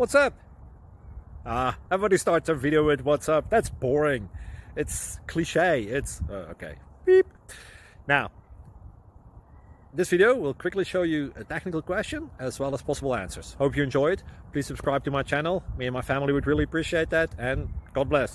What's up? Everybody starts a video with what's up. That's boring. It's cliche. It's okay. Beep. Now, this video will quickly show you a technical question as well as possible answers. Hope you enjoyed. Please subscribe to my channel. Me and my family would really appreciate that, and God bless.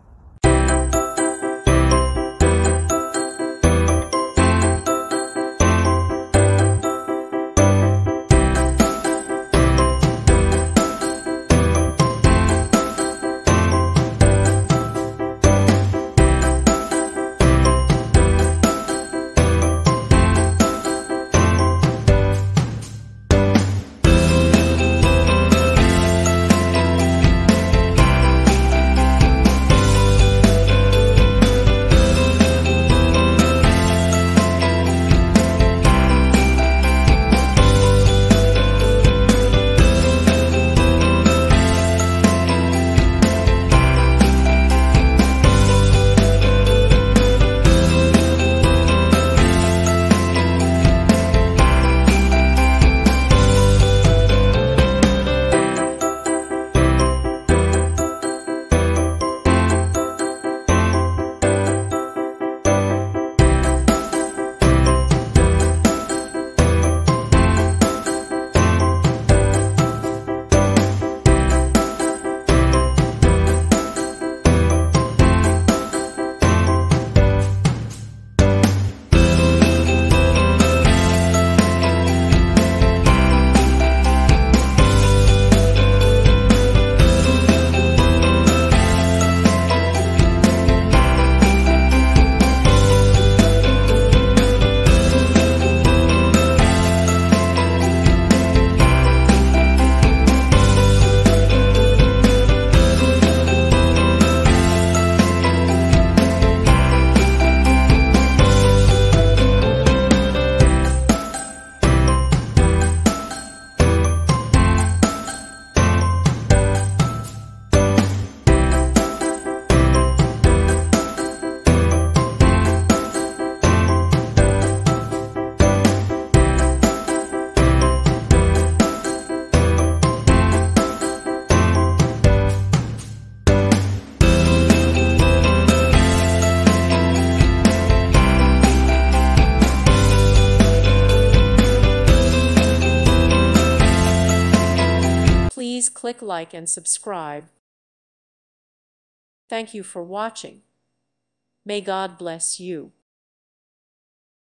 Please click like and subscribe. Thank you for watching. May God bless you.